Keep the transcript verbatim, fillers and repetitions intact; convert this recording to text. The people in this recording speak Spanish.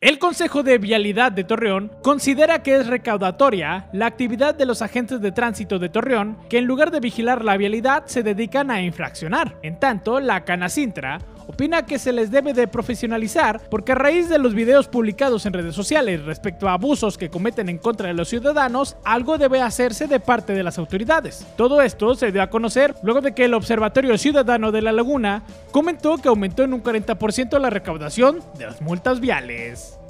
El Consejo de Vialidad de Torreón considera que es recaudatoria la actividad de los agentes de tránsito de Torreón que en lugar de vigilar la vialidad se dedican a infraccionar. En tanto, la Canacintra opina que se les debe de profesionalizar porque a raíz de los videos publicados en redes sociales respecto a abusos que cometen en contra de los ciudadanos, algo debe hacerse de parte de las autoridades. Todo esto se dio a conocer luego de que el Observatorio Ciudadano de La Laguna comentó que aumentó en un cuarenta por ciento la recaudación de las multas viales.